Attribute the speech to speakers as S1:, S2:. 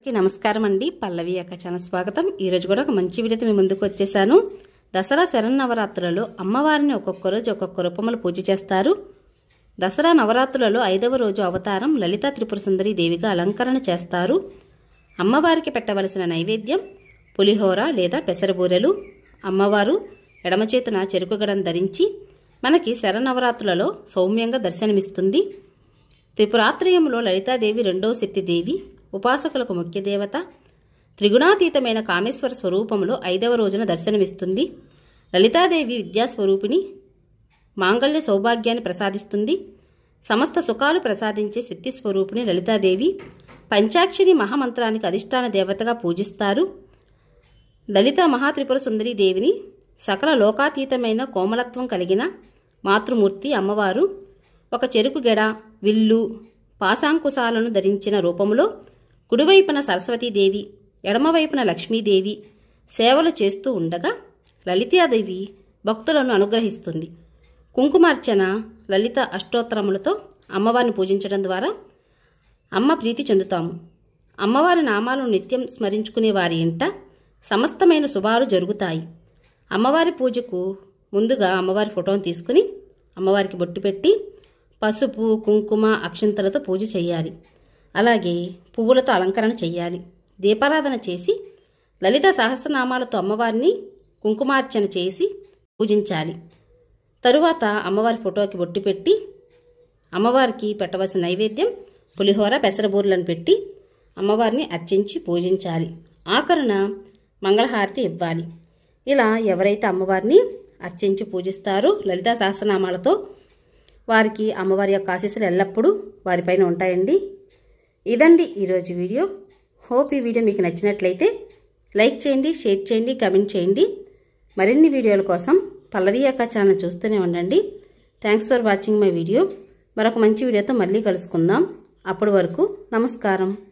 S1: నమస్కారం అండి. పల్లవి అక్క ఛానల్ స్వాగతం. ఈరోజు కూడా ఒక మంచి వీడియోతో మీ ముందుకు వచ్చేసాను. దసరా శరన్నవరాత్రులలో అమ్మవారిని ఒక్కొక్క రోజు ఒక్కొక్క రూపంలో పూజ చేస్తారు. దసరా నవరాత్రులలో 5వ రోజు అవతారం లలితా త్రిపుర సుందరి దేవిగా అలంకరణ చేస్తారు. అమ్మవారికి పెట్టవలసిన నైవేద్యం పులిహోర లేదా పెసరబూరెలు. అమ్మవారు ఎడమ చేతున చెరుకుగడం ధరించి మనకి శరన్నవరాత్రులలో సౌమ్యంగా దర్శనమిస్తుంది. త్రిపురాత్రయంలో లలితాదేవి రెండవ శక్తిదేవి, ఉపాసకులకు ముఖ్య దేవత. త్రిగుణాతీతమైన కామేశ్వర స్వరూపంలో 5వ రోజున దర్శనమిస్తుంది. లలితాదేవి విద్యాస్వరూపిణి, మాంగళ్య సౌభాగ్యాన్ని ప్రసాదిస్తుంది. సమస్త సుఖాలు ప్రసాదించే శక్తి స్వరూపిణి లలితాదేవి. పంచాక్షరి మహామంత్రానికి అధిష్టాన దేవతగా పూజిస్తారు. లలిత మహాత్రిపుర సుందరీ దేవిని సకల లోకాతీతమైన కోమలత్వం కలిగిన మాతృమూర్తి అమ్మవారు ఒక చెరుకు గెడ, విల్లు, పాశాంకుశాలను ధరించిన రూపంలో కుడివైపున సరస్వతీదేవి, ఎడమవైపున లక్ష్మీదేవి సేవలు చేస్తూ ఉండగా లలితాదేవి భక్తులను అనుగ్రహిస్తుంది. కుంకుమార్చన, లలిత అష్టోత్తరములతో అమ్మవారిని పూజించడం ద్వారా అమ్మ ప్రీతి చెందుతాము. అమ్మవారి నామాలను నిత్యం స్మరించుకునే వారి ఇంట సమస్తమైన శుభాలు జరుగుతాయి. అమ్మవారి పూజకు ముందుగా అమ్మవారి ఫోటోను తీసుకుని అమ్మవారికి బొట్టు పెట్టి పసుపు, కుంకుమ, అక్షంతలతో పూజ చేయాలి. అలాగే పువ్వులతో అలంకరణ చేయాలి. దీపారాధన చేసి లలిత సహస్రనామాలతో అమ్మవారిని కుంకుమార్చన చేసి పూజించాలి. తరువాత అమ్మవారి ఫోటోకి బొట్టు పెట్టి అమ్మవారికి పెట్టవలసిన నైవేద్యం పులిహోర, పెసరబూరలను పెట్టి అమ్మవారిని అర్చించి పూజించాలి. ఆఖరున మంగళహారతి ఇవ్వాలి. ఇలా ఎవరైతే అమ్మవారిని అర్చించి పూజిస్తారో లలితా సహస్రనామాలతో వారికి అమ్మవారి యొక్క ఆశీస్సులు ఎల్లప్పుడూ వారిపైన ఉంటాయండి. ఇదండి ఈరోజు వీడియో. హోప్ ఈ వీడియో మీకు నచ్చినట్లయితే లైక్ చేయండి, షేర్ చేయండి, కమెంట్ చేయండి. మరిన్ని వీడియోల కోసం పల్లవి అక్క ఛానల్ చూస్తూనే ఉండండి. Thanks for watching my video. మరొక మంచి వీడియోతో మళ్ళీ కలుసుకుందాం. అప్పటి వరకు నమస్కారం.